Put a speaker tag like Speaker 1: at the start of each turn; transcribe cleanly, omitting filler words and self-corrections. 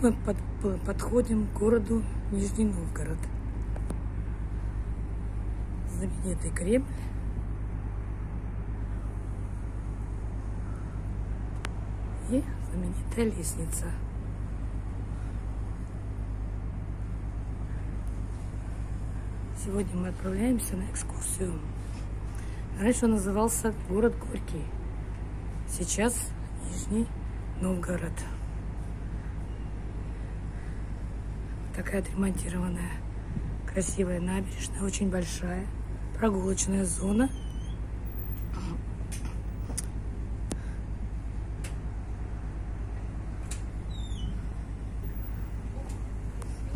Speaker 1: Вот мы подходим к городу Нижний Новгород. Знаменитый Кремль. И знаменитая лестница. Сегодня мы отправляемся на экскурсию. Раньше он назывался город Горький. Сейчас Нижний Новгород. Такая отремонтированная, красивая набережная, очень большая, прогулочная зона.